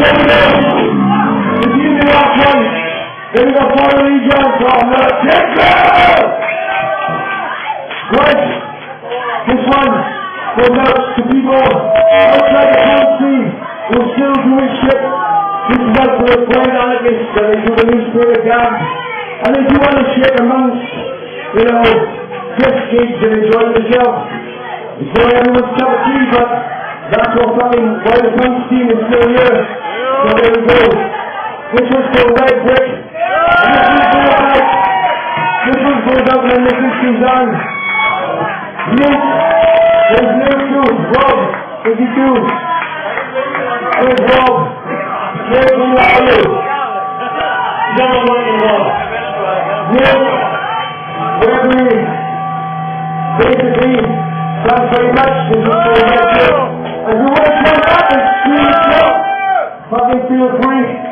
Then we got Puerto Rico from Texas! Great! This one goes out to people outside the country who are still doing shit. This is out for the Grand Anarchists that they do the new spirit down. And they do other shit amongst, guest gigs and enjoying themselves. Enjoy everyone's cup of tea, but that's what fucking why the punk team is still here. So there we go. This one's for Red Brick. This one goes out when this is on. Yes, there's no truth. Rob, what you do? Where's Rob? Where's the value? Never mind the law. Yes, whatever it is. Basically, thanks very much. This is very much. If you want to come up and see yourself, fucking feel free.